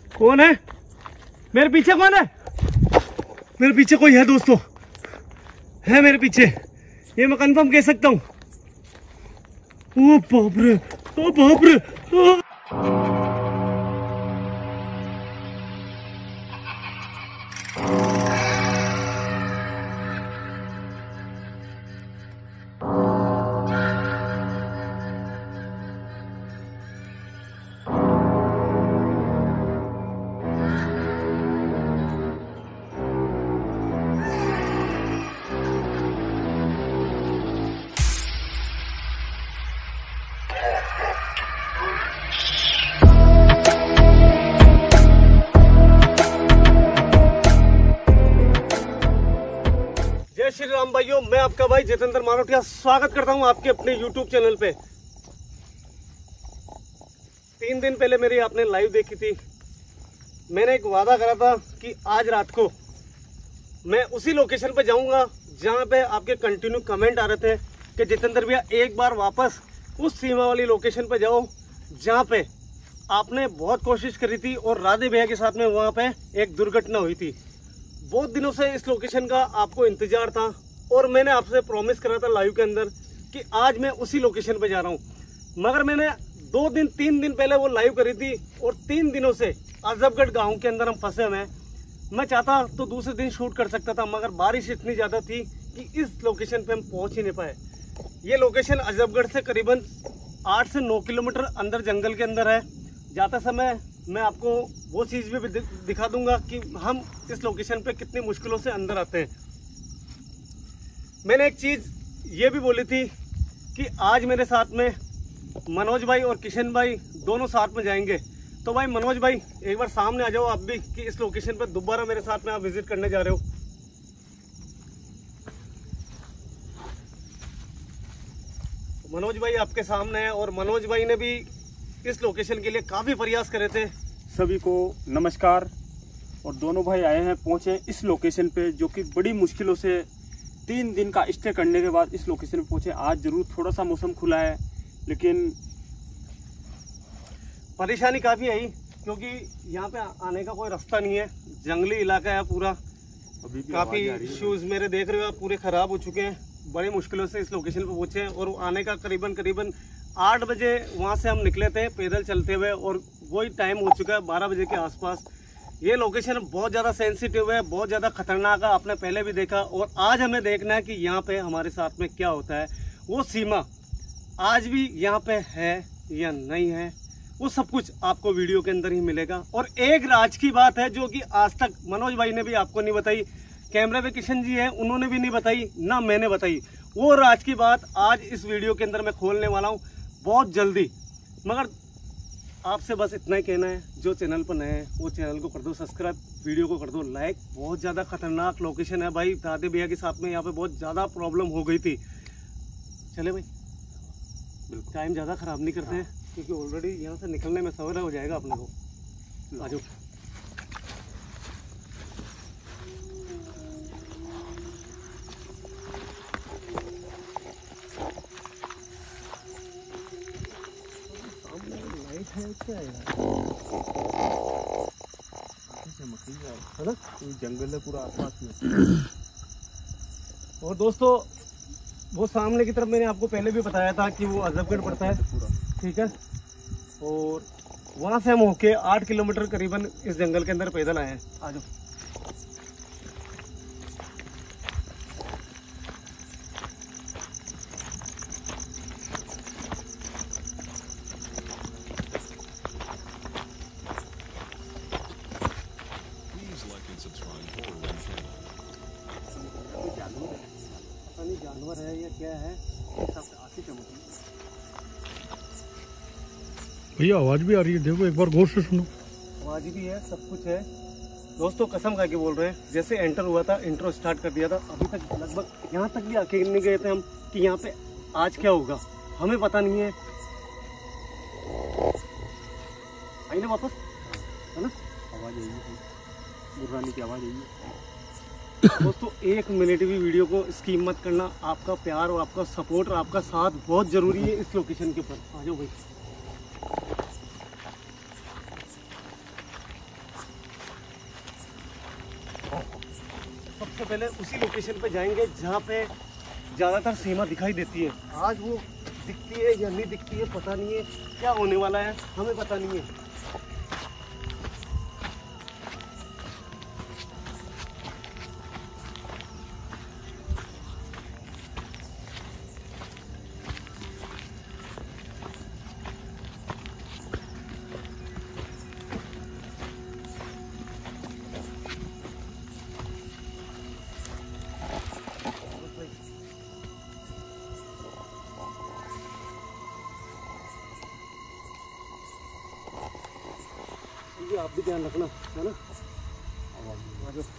कौन है? मेरे पीछे कौन है? मेरे पीछे कोई है दोस्तों, है मेरे पीछे, ये मैं कंफर्म कह सकता हूँ। ओ बाप रे, ओ बाप रे, श्री राम भाइयों, मैं आपका भाई जितेंद्र मारोटिया स्वागत करता हूं आपके अपने YouTube चैनल पे। 3 दिन पहले मेरी आपने लाइव देखी थी। मैंने एक वादा करा था कि आज रात को मैं उसी लोकेशन पे जाऊंगा जहां पे आपके कंटिन्यू कमेंट आ रहे थे कि जितेंद्र भैया एक बार वापस उस सीमा वाली लोकेशन पे जाओ जहां पे आपने बहुत कोशिश करी थी और राधे भैया के साथ में वहां पे एक दुर्घटना हुई थी। बहुत दिनों से इस लोकेशन का आपको इंतजार था और मैंने आपसे प्रॉमिस करा था लाइव के अंदर कि आज मैं उसी लोकेशन पे जा रहा हूं। मगर मैंने 2-3 दिन पहले वो लाइव करी थी और 3 दिनों से आजमगढ़ गांव के अंदर हम फंसे हुए हैं। मैं चाहता तो दूसरे दिन शूट कर सकता था, मगर बारिश इतनी ज्यादा थी कि इस लोकेशन पे हम पहुंच ही नहीं पाए। ये लोकेशन आजमगढ़ से करीबन 8 से 9 किलोमीटर अंदर जंगल के अंदर है। जाते समय मैं आपको वो चीज भी दिखा दूंगा कि हम इस लोकेशन पे कितनी मुश्किलों से अंदर आते हैं। मैंने एक चीज ये भी बोली थी कि आज मेरे साथ में मनोज भाई और किशन भाई दोनों साथ में जाएंगे। तो भाई मनोज भाई एक बार सामने आ जाओ आप भी कि इस लोकेशन पे दोबारा मेरे साथ में आप विजिट करने जा रहे हो। मनोज भाई आपके सामने है और मनोज भाई ने भी इस लोकेशन के लिए काफी प्रयास करे थे। सभी को नमस्कार। और दोनों भाई आए हैं, पहुंचे इस लोकेशन पे जो कि बड़ी मुश्किलों से 3 दिन का स्टे करने के बाद इस लोकेशन पे पहुंचे। आज जरूर थोड़ा सा मौसम खुला है लेकिन परेशानी काफी आई क्योंकि यहाँ पे आने का कोई रास्ता नहीं है, जंगली इलाका है पूरा। अभी भी काफी शूज मेरे देख रहे हो आप पूरे खराब हो चुके हैं। बड़ी मुश्किलों से इस लोकेशन पे पहुंचे हैं और आने का करीबन 8 बजे वहां से हम निकले थे पैदल चलते हुए और वही टाइम हो चुका है 12 बजे के आसपास। ये लोकेशन बहुत ज़्यादा सेंसिटिव है, बहुत ज़्यादा खतरनाक है, आपने पहले भी देखा। और आज हमें देखना है कि यहाँ पे हमारे साथ में क्या होता है। वो सीमा आज भी यहाँ पे है या नहीं है, वो सब कुछ आपको वीडियो के अंदर ही मिलेगा। और एक राज की बात है जो कि आज तक मनोज भाई ने भी आपको नहीं बताई, कैमरे पे किशन जी हैं उन्होंने भी नहीं बताई, ना मैंने बताई। वो राज की बात आज इस वीडियो के अंदर मैं खोलने वाला हूँ बहुत जल्दी। मगर आपसे बस इतना ही कहना है, जो चैनल पर नए हैं वो चैनल को कर दो सब्सक्राइब, वीडियो को कर दो लाइक। बहुत ज़्यादा खतरनाक लोकेशन है भाई, दादे भैया के साथ में यहाँ पे बहुत ज़्यादा प्रॉब्लम हो गई थी। चले भाई, टाइम ज़्यादा ख़राब नहीं करते हैं क्योंकि ऑलरेडी यहाँ से निकलने में सवेरा हो जाएगा अपने को। आ जाओ। है ना, जंगल है पूरा आसपास में। और दोस्तों वो सामने की तरफ मैंने आपको पहले भी बताया था कि वो आजमगढ़ पड़ता है पूरा, ठीक है। और वहां से हम होके 8 किलोमीटर करीबन इस जंगल के अंदर पैदल आए हैं। आ जाओ। जानवर है या क्या है, सब आंखें चमक रही है। भैया आवाज भी आ रही है, देखो एक बार गौर से सुनो। आवाज भी है, सब कुछ है दोस्तों, कसम खा के बोल रहे हैं। जैसे एंटर हुआ था, इंट्रो स्टार्ट कर दिया था, अभी तक लगभग यहाँ तक भी आके नहीं गए थे हम कि यहाँ पे आज क्या होगा, हमें पता नहीं है। आई ना वापस, है ना, आवाज आई है, बुर्रानी की आवाज आई है। दोस्तों 1 मिनट भी वीडियो को स्किप मत करना, आपका प्यार और आपका सपोर्ट और आपका साथ बहुत जरूरी है इस लोकेशन के ऊपर। आ जाओ भाई। पहले उसी लोकेशन पे जाएंगे जहाँ पे ज़्यादातर सीमा दिखाई देती है। आज वो दिखती है या नहीं दिखती है पता नहीं है, क्या होने वाला है हमें पता नहीं है। आप भी ध्यान रखना है ना। आ जाओ।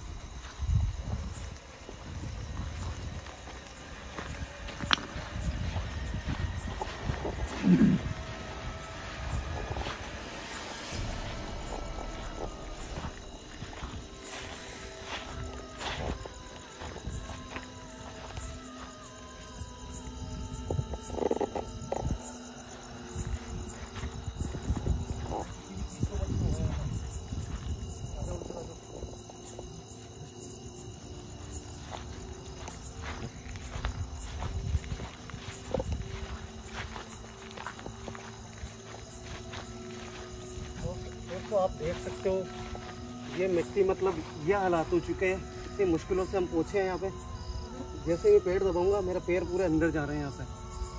तो आप देख सकते हो ये मिट्टी मतलब ये हालात हो चुके हैं, इतनी मुश्किलों से हम पहुँचे हैं यहाँ पे। जैसे ही पेड़ दबाऊंगा मेरा पैर पूरे अंदर जा रहे हैं यहाँ पे।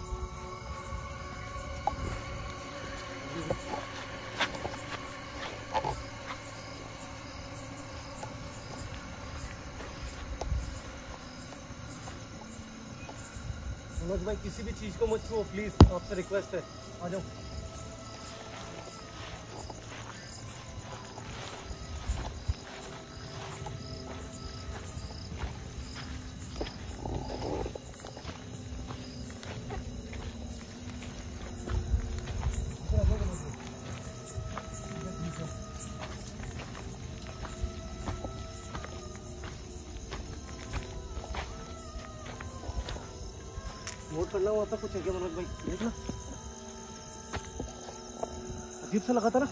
मनोज भाई किसी भी चीज़ को मत छुओ प्लीज़, आपसे रिक्वेस्ट है, आ जाओ। नोट करना वहाँ पर कुछ है क्या मनोज भाई? देखना अजीब सा लगा था ना,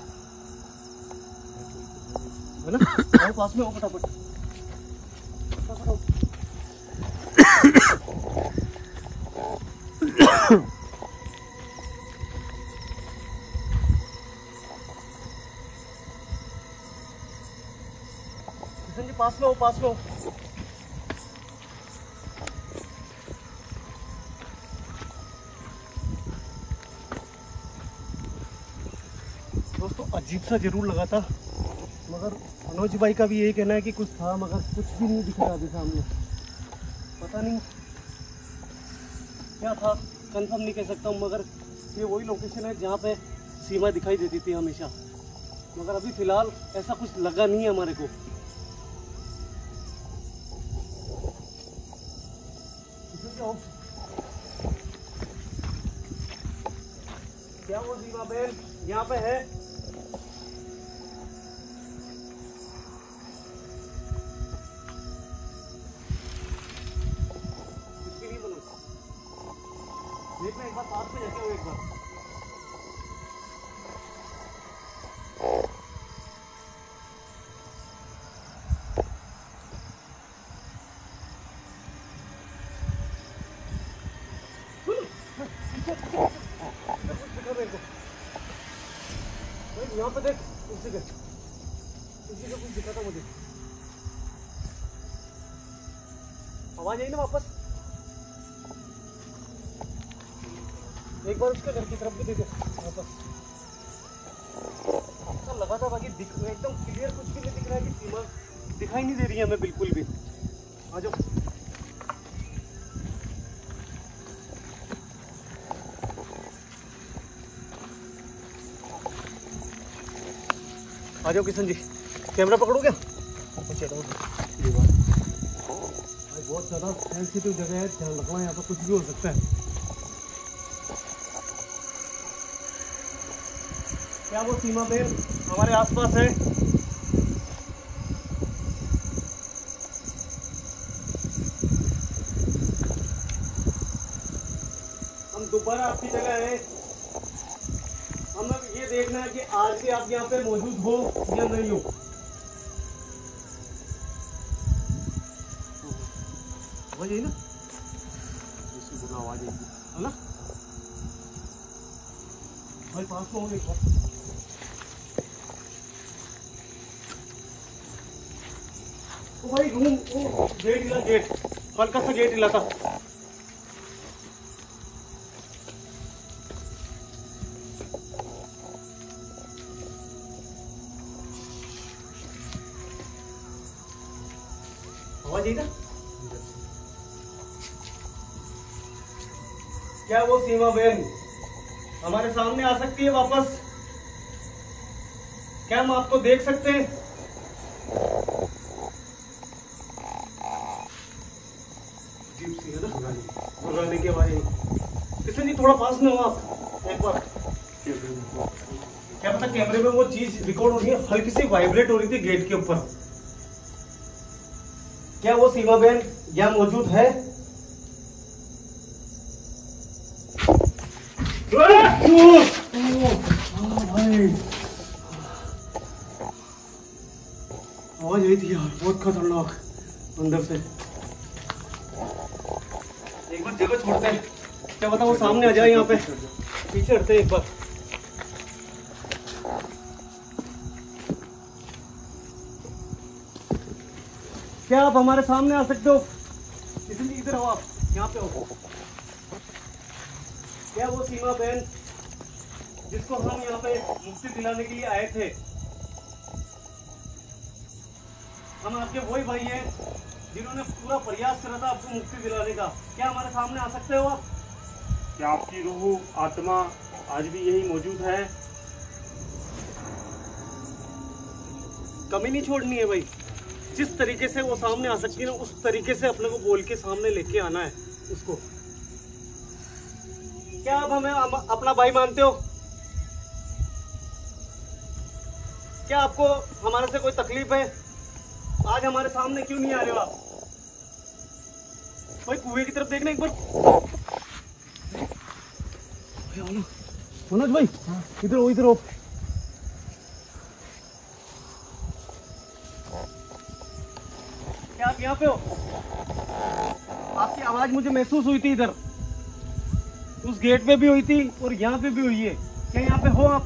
है ना? आओ पास में, आओ फटाफट। किशन जी पास में हो, पास में हो। दोस्तों अजीब सा जरूर लगा था, मगर मनोज भाई का भी यही कहना है कि कुछ था, मगर कुछ भी नहीं दिख रहा अभी सामने। पता नहीं क्या था, कंफर्म नहीं कह सकता हूँ, मगर ये वही लोकेशन है जहाँ पे सीमा दिखाई देती थी हमेशा। मगर अभी फिलहाल ऐसा कुछ लगा नहीं है हमारे को। क्या वो सीमा बहन यहाँ पे है? देखना एक बार पास में जाके, एक बार यहाँ पे देख, उसी का कुछ दिखा था मुझे। आवाज आई ना वापस। एक बार उसके घर की तरफ भी देखो वापस। ऐसा लगा था, बाकी एकदम क्लियर कुछ भी नहीं दिख रहा है कि सीमा दिखाई नहीं दे रही है हमें बिल्कुल भी। आ जाओ। आ जाओ किशन जी, कैमरा पकड़ो क्या? बहुत ज़्यादा सेंसिटिव जगह है, ध्यान रखना, यहाँ पर कुछ भी हो सकता है। क्या वो सीमा पे हमारे आसपास है? हम दोबारा आपकी जगह है, हमें ये देखना है कि आज भी आप यहाँ पे मौजूद हो या नहीं हो। आवाज आई ना, इससे बुरा आवाज आई है ना भाई, पास में हो एक बार। ओ भाई रूम, ओ गेट हिला, गेट हल्का सा गेट हिला था। आवाज आई ना, क्या वो सीमा बहन हमारे सामने आ सकती है वापस? क्या हम आपको देख सकते हैं? अजीब सी है ना घुर्राने की आवाज आई। किशन जी थोड़ा पास में हो आप एक बार। क्या पता कैमरे में वो चीज रिकॉर्ड हो रही है, हल्की सी वाइब्रेट हो रही थी गेट के ऊपर। क्या वो सीमा बहन यहाँ मौजूद है? आवाज आई थी यार, बहुत खतरनाक अंदर से। एक बार जगह छोड़ते हैं, क्या पता वो सामने आ जाए। यहाँ पे पीछे हटते हैं एक बार। क्या आप हमारे सामने आ सकते हो? इसलिए इधर हो आप, यहाँ पे हो। क्या वो सीमा बहन जिसको हम यहाँ पे मुक्ति दिलाने के लिए आए थे, हम आपके वही भाई हैं जिन्होंने पूरा प्रयास करा था आपको मुक्ति दिलाने का? क्या हमारे सामने आ सकते हो आप? क्या आपकी रूह आत्मा आज भी यही मौजूद है? कमी नहीं छोड़नी है भाई। जिस तरीके से वो सामने आ सकती है ना, उस तरीके से अपने को बोल के सामने लेके आना है उसको। क्या आप हमें अपना भाई मानते हो? क्या आपको हमारे से कोई तकलीफ है? आज हमारे सामने क्यों नहीं आ रहे हो आप? भाई कुएं की तरफ देखना एक बार। मनोज भाई इधर हो, इधर हो। क्या आप यहाँ पे हो? आपकी आवाज मुझे महसूस हुई थी इधर, उस गेट पे भी हुई थी और यहाँ पे भी हुई है। क्या यहाँ पे हो आप?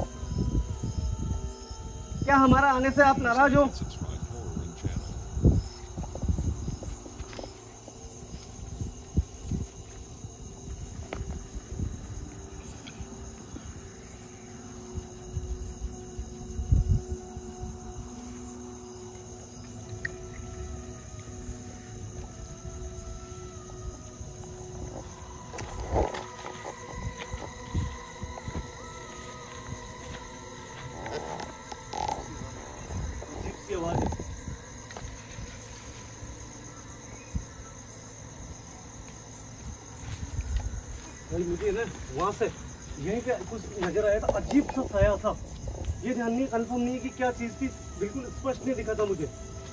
क्या हमारा आने से आप नाराज हो? आवाज भाई मुझे ना वहां से यहीं पे कुछ नजर आया था, अजीब सा साया था। ये ध्यान नहीं, कंफर्म नहीं है कि क्या चीज थी, बिल्कुल स्पष्ट नहीं दिखा था मुझे।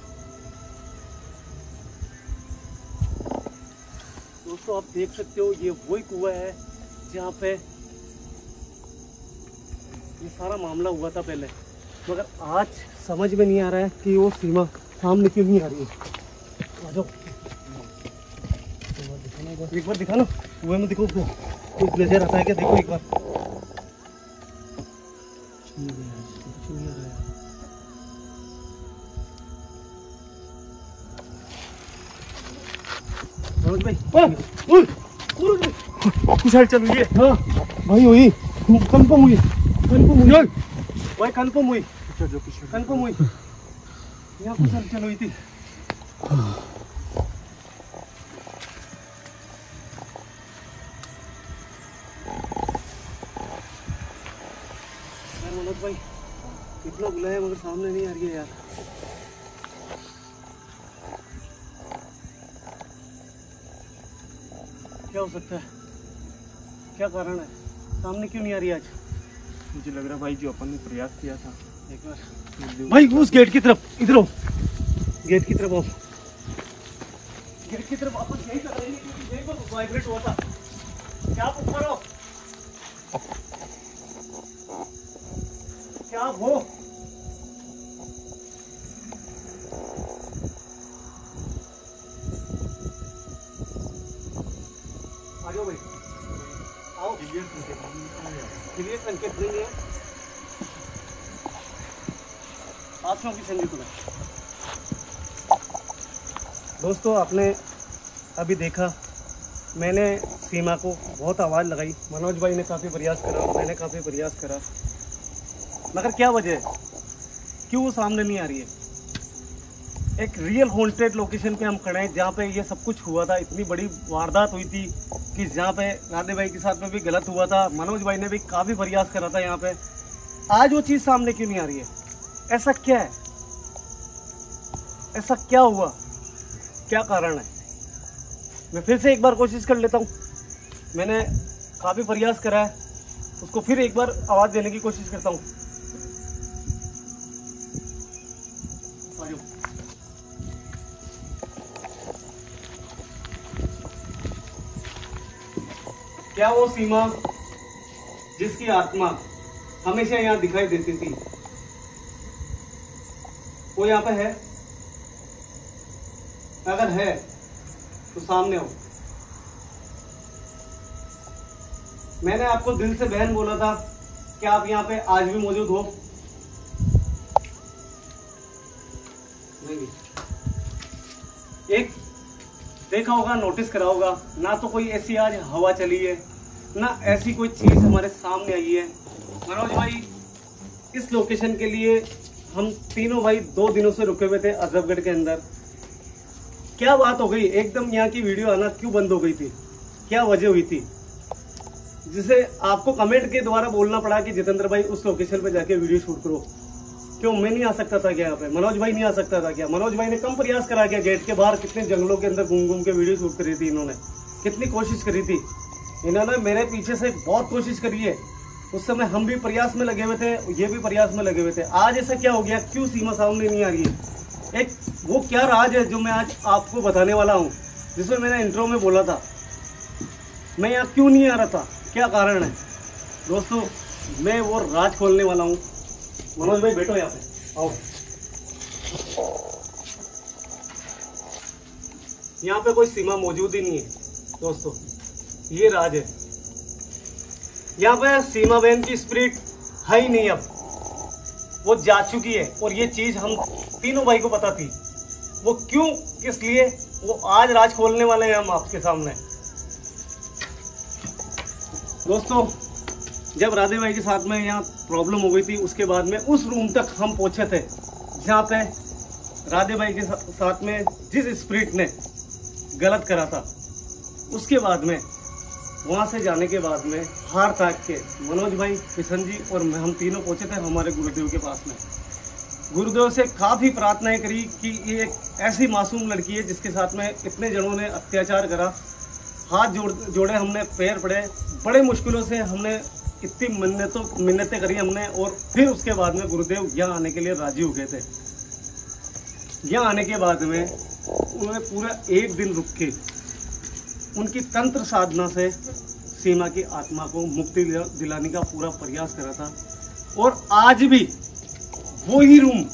दोस्तों आप देख सकते हो, ये वही कुआं है जहाँ पे ये सारा मामला हुआ था पहले। मगर आज समझ में नहीं आ रहा है कि वो सीमा सामने क्यों नहीं आ रही है। आ जाओ एक बार दिखा ना, कुएं में देखो कुछ नजर आता है क्या? देखो एक बार। मनोज भाई कुछ हाल चल हुई है? हाँ भाई हुई, कंफर्म हुई, कंफर्म हुई भाई, कंफर्म हुई, कंफर्म हुई। यहाँ कुछ हाल चल हुई थी। मनोज भाई कितना बुलाया मगर सामने नहीं आ रही है यार। क्या हो सकता है? क्या कारण है? सामने क्यों नहीं आ रही आज? मुझे लग रहा है भाई जो अपन ने प्रयास किया था, एक बार भाई उस गेट की तरफ, इधर हो, गेट की तरफ आओ, गेट की तरफ वापस यही कर रही है क्योंकि यही पर वाइब्रेट हुआ था। क्या आप ऊपर हो? क्या आप हो? आप सुनो किशन जी खुदा। दोस्तों आपने अभी देखा, मैंने सीमा को बहुत आवाज़ लगाई, मनोज भाई ने काफ़ी प्रयास करा, मैंने काफ़ी प्रयास करा, मगर क्या वजह है, क्यों वो सामने नहीं आ रही है। एक रियल हॉन्टेड लोकेशन पे हम खड़े हैं जहाँ पे ये सब कुछ हुआ था, इतनी बड़ी वारदात हुई थी कि जहाँ पे राधे भाई के साथ में भी गलत हुआ था, मनोज भाई ने भी काफ़ी प्रयास करा था यहाँ पे। आज वो चीज़ सामने क्यों नहीं आ रही है? ऐसा क्या है? ऐसा क्या हुआ? क्या कारण है? मैं फिर से एक बार कोशिश कर लेता हूँ। मैंने काफ़ी प्रयास करा है, उसको फिर एक बार आवाज़ देने की कोशिश करता हूँ। क्या वो सीमा जिसकी आत्मा हमेशा यहाँ दिखाई देती थी, वो यहाँ पे है? अगर है तो सामने हो। मैंने आपको दिल से बहन बोला था कि आप यहाँ पे आज भी मौजूद हो। नहीं, एक देखा होगा, नोटिस करा होगा, ना तो कोई ऐसी आज हवा चली है, ना ऐसी कोई चीज हमारे सामने आई है। मनोज भाई, इस लोकेशन के लिए हम तीनों भाई 2 दिनों से रुके हुए थे अजबगढ़ के अंदर। क्या बात हो गई, एकदम यहाँ की वीडियो आना क्यों बंद हो गई थी? क्या वजह हुई थी जिसे आपको कमेंट के द्वारा बोलना पड़ा कि जितेंद्र भाई उस लोकेशन पे जाके वीडियो शूट करो? क्यों मैं नहीं आ सकता था क्या यहाँ पे? मनोज भाई नहीं आ सकता था क्या? मनोज भाई ने कम प्रयास करा क्या? गेट के बाहर कितने जंगलों के अंदर घूम घूम के वीडियो शूट करी थी इन्होंने, कितनी कोशिश करी थी इन्होंने, मेरे पीछे से बहुत कोशिश करी है। उस समय हम भी प्रयास में लगे हुए थे, ये भी प्रयास में लगे हुए थे। आज ऐसा क्या हो गया? क्यों सीमा सामने नहीं आ रही है? एक वो क्या राज है जो मैं आज आपको बताने वाला हूँ, जिसमें मैंने इंट्रो में बोला था। मैं यहाँ क्यों नहीं आ रहा था, क्या कारण है? दोस्तों मैं वो राज खोलने वाला हूँ। मनोज भाई बैठो यहाँ पे, आओ। यहाँ पे कोई सीमा मौजूद ही नहीं है दोस्तों, ये राज है। यहाँ पे सीमा बहन की स्पिरिट है ही नहीं, अब वो जा चुकी है। और ये चीज हम तीनों भाई को पता थी। वो क्यों, किस लिए, वो आज राज खोलने वाले हैं हम आपके सामने। दोस्तों जब राधे भाई के साथ में यहाँ प्रॉब्लम हो गई थी, उसके बाद में उस रूम तक हम पहुंचे थे जहाँ पे राधे भाई के साथ में जिस स्पिरिट ने गलत करा था। उसके बाद में वहाँ से जाने के बाद में हार ताक के मनोज भाई, किशन जी और हम तीनों पहुंचे थे हमारे गुरुदेव के पास में। गुरुदेव से काफ़ी प्रार्थनाएं करी कि ये एक ऐसी मासूम लड़की है जिसके साथ में इतने जनों ने अत्याचार करा। हाथ जोड़े हमने, पैर पड़े, बड़े मुश्किलों से हमने इतनी मिन्नतें करी हमने। और फिर उसके बाद में गुरुदेव यहाँ आने के लिए राजी हो गए थे। यहाँ आने के बाद में उन्होंने पूरा 1 दिन रुक के उनकी तंत्र साधना से सीमा की आत्मा को मुक्ति दिलाने का पूरा प्रयास करा था। और आज भी वही रूम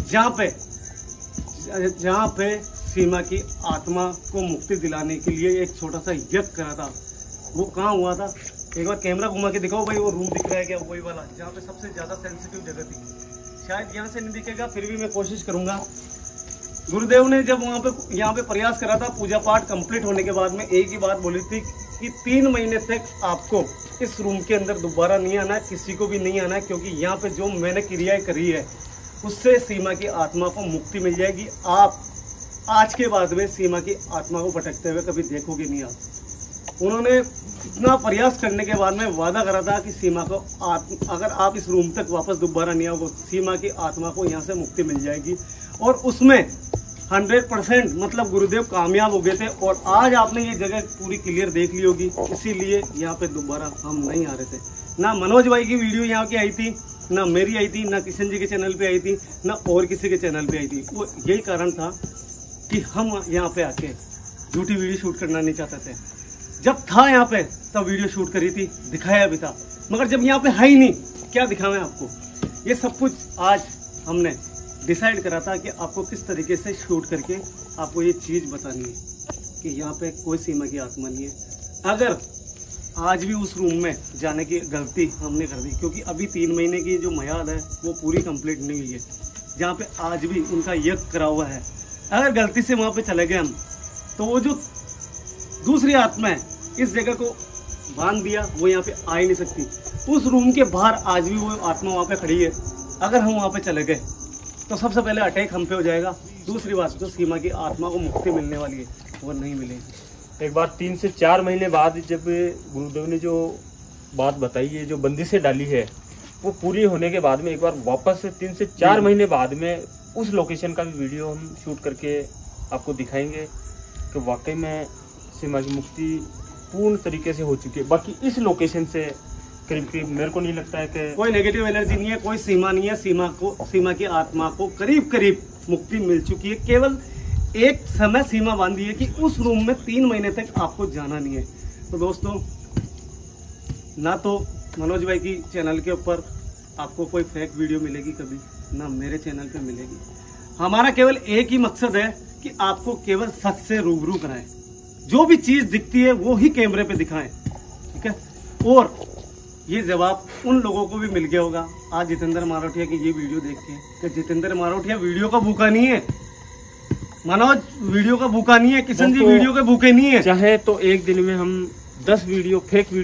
जहाँ पे सीमा की आत्मा को मुक्ति दिलाने के लिए एक छोटा सा यज्ञ करा था, वो कहाँ हुआ था? एक बार कैमरा घुमा के दिखाओ भाई, वो रूम दिख रहा है क्या? वही वाला जहाँ पे सबसे ज्यादा सेंसिटिव जगह थी। शायद यहाँ से नहीं दिखेगा, फिर भी मैं कोशिश करूंगा। गुरुदेव ने जब यहाँ पे प्रयास करा था, पूजा पाठ कंप्लीट होने के बाद में एक ही बात बोली थी कि 3 महीने तक आपको इस रूम के अंदर दोबारा नहीं आना है, किसी को भी नहीं आना है, क्योंकि यहाँ पे जो मैंने क्रियाएं करी है उससे सीमा की आत्मा को मुक्ति मिल जाएगी। आप आज के बाद में सीमा की आत्मा को भटकते हुए कभी देखोगे नहीं आप। उन्होंने इतना प्रयास करने के बाद में वादा करा था कि सीमा को अगर आप इस रूम तक वापस दोबारा नहीं आओगे, सीमा की आत्मा को यहाँ से मुक्ति मिल जाएगी। और उसमें 100% मतलब गुरुदेव कामयाब हो गए थे। और आज आपने ये जगह पूरी क्लियर देख ली होगी, इसीलिए यहाँ पे दोबारा हम नहीं आ रहे थे। ना मनोज भाई की वीडियो यहाँ की आई थी, ना मेरी आई थी, ना किशन जी के चैनल पे आई थी, ना और किसी के चैनल पे आई थी। वो यही कारण था कि हम यहाँ पे आके झूठी वीडियो शूट करना नहीं चाहते थे। जब था यहाँ पे तब वीडियो शूट करी थी, दिखाया भी था, मगर जब यहाँ पे है ही नहीं, क्या दिखावें आपको? ये सब कुछ आज हमने डिसाइड करा था कि आपको किस तरीके से शूट करके आपको ये चीज़ बतानी है कि यहाँ पे कोई सीमा की आत्मा नहीं है। अगर आज भी उस रूम में जाने की गलती हमने कर दी, क्योंकि अभी 3 महीने की जो मियाद है वो पूरी कंप्लीट नहीं हुई है। जहाँ पे आज भी उनका यज्ञ करा हुआ है। अगर गलती से वहां पे चले गए हम, तो वो जो दूसरी आत्मा है इस जगह को बांध दिया, वो यहाँ पे आ ही नहीं सकती। उस रूम के बाहर आज भी वो आत्मा वहां पे खड़ी है। अगर हम वहां पे चले गए तो सबसे पहले अटैक हम पे हो जाएगा। दूसरी बात, जो सीमा की आत्मा को मुक्ति मिलने वाली है वो नहीं मिलेगी। एक बार 3 से 4 महीने बाद जब गुरुदेव ने जो बात बताई है, जो बंदिशें डाली है, वो पूरी होने के बाद में एक बार वापस 3 से 4 महीने बाद में उस लोकेशन का भी वीडियो हम शूट करके आपको दिखाएंगे कि वाकई में सीमा की मुक्ति पूर्ण तरीके से हो चुकी है। बाकी इस लोकेशन से करीब मेरे को नहीं लगता है कि कोई नेगेटिव एनर्जी नहीं है, कोई सीमा नहीं है। सीमा की आत्मा को करीब मुक्ति मिल चुकी है। केवल एक समय सीमा बांधी है कि उस रूम में 3 महीने तक आपको जाना नहीं है। तो दोस्तों, ना तो मनोज भाई की चैनल के ऊपर आपको कोई फेक वीडियो मिलेगी कभी, ना मेरे चैनल पे मिलेगी। हमारा केवल एक ही मकसद है कि आपको केवल सच से रूबरू कराएं। जो भी चीज दिखती है वो ही कैमरे पे दिखाएं, ठीक है। और ये जवाब उन लोगों को भी मिल गया होगा आज जितेंद्र मारोठिया की ये वीडियो देख के, कि जितेंद्र मारोठिया वीडियो का भूखा नहीं है, मनोज वीडियो का भूखा नहीं है, किशन जी वीडियो के भूखे नहीं है। चाहे तो एक दिन में हम 10 वीडियो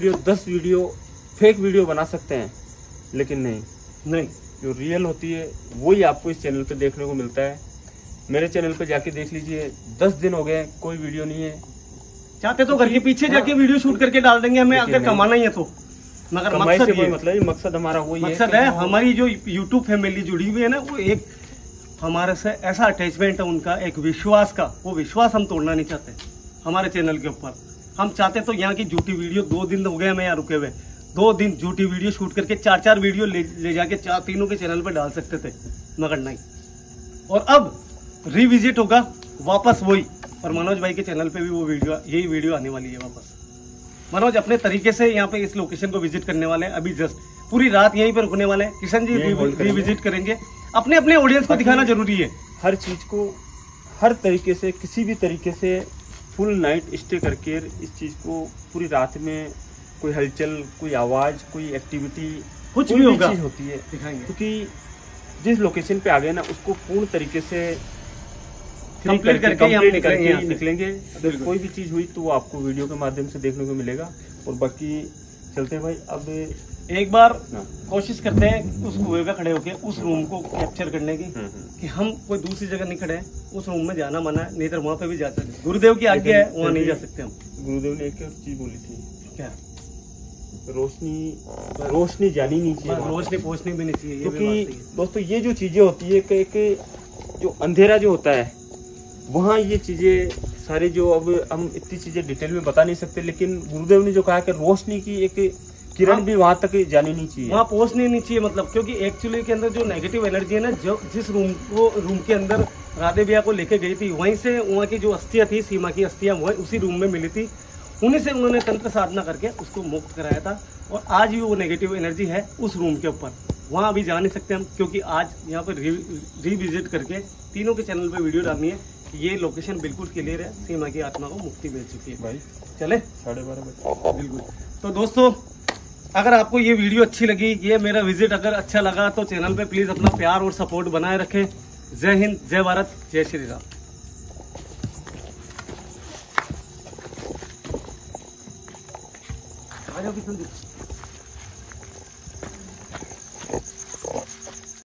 फेक वीडियो बना सकते हैं, लेकिन नहीं, जो रियल होती है वही आपको इस चैनल पे देखने को मिलता है। मेरे चैनल पे जाके देख लीजिए, 10 दिन हो गए कोई वीडियो नहीं है। चाहते तो घर के पीछे जाके वीडियो शूट करके डाल देंगे हमें, अगर कमाना ही है तो। मगर कमाई मकसद से कोई मतलब मकसद हमारा वही मकसद है हमारी जो यूट्यूब फैमिली जुड़ी हुई है ना, वो एक हमारे से ऐसा अटैचमेंट है उनका, एक विश्वास का, वो विश्वास हम तोड़ना नहीं चाहते हमारे चैनल के ऊपर। हम चाहते तो यहाँ की झूठी वीडियो 2 दिन हो गए हमें यहाँ रुके हुए, 2 दिन झूठी वीडियो शूट करके 4 वीडियो ले जाके तीनों के चैनल पर डाल सकते थे, मगर नहीं। और अब रिविजिट होगा वापस वही, और मनोज भाई के चैनल पे भी वो वीडियो, यही वीडियो आने वाली है वापस। मनोज अपने तरीके से यहाँ पे इस लोकेशन को विजिट करने वाले हैं, अभी जस्ट पूरी रात यहीं पर रुकने वाले हैं। किशन जी रिविजिट करेंगे, अपने अपने ऑडियंस को दिखाना जरूरी है। हर चीज को हर तरीके से, किसी भी तरीके से फुल नाइट स्टे करके इस चीज को पूरी रात में कोई हलचल, कोई आवाज, कोई एक्टिविटी, कुछ भी होगा चीज होती है दिखाएंगे, क्योंकि जिस लोकेशन पे आ गए ना उसको पूर्ण तरीके से कंप्लीट करके ही निकलेंगे। अगर कोई भी चीज हुई तो वो आपको वीडियो के माध्यम से देखने को मिलेगा। और बाकी चलते हैं भाई, अब एक बार कोशिश करते हैं उस कुएं पे खड़े होके उस रूम को कैप्चर करने की, कि हम कोई दूसरी जगह नहीं खड़े हैं, उस रूम में जाना मना है, नहीं तो वहां पे भी जा सकते। गुरुदेव की आज्ञा है, वहां नहीं जा सकते हम। गुरुदेव ने एक चीज बोली थी, क्या? रोशनी जानी नहीं चाहिए, रोशनी पहुंचनी भी नहीं चाहिए। क्योंकि दोस्तों ये जो चीजें होती है कि जो अंधेरा जो होता है वहाँ ये चीजें सारी, जो अब हम इतनी चीजें डिटेल में बता नहीं सकते, लेकिन गुरुदेव ने जो कहा कि रोशनी की एक किरण भी वहां तक जानी नहीं चाहिए, वहां पहुंचनी नहीं चाहिए। मतलब क्योंकि एक्चुअली के अंदर जो नेगेटिव एनर्जी है ना, जो जिस रूम के अंदर राधे भैया को लेके गई थी, वहीं से वहाँ की जो अस्थियां थी, सीमा की अस्थियां वही उसी रूम में मिली थी, उन्हीं से उन्होंने तंत्र साधना करके उसको मुक्त कराया था। और आज भी वो नेगेटिव एनर्जी है उस रूम के ऊपर, वहां अभी जा नहीं सकते हम, क्योंकि आज यहाँ पर रिविजिट करके तीनों के चैनल पे वीडियो डालनी है। ये लोकेशन बिल्कुल क्लियर है, सीमा की आत्मा को मुक्ति मिल चुकी है। भाई चले 12:30 बजे बिल्कुल। तो दोस्तों, अगर आपको ये वीडियो अच्छी लगी, ये मेरा विजिट अगर अच्छा लगा, तो चैनल पे प्लीज अपना प्यार और सपोर्ट बनाए रखें। जय हिंद, जय भारत, जय श्री राम। आ जाओ किशन जी।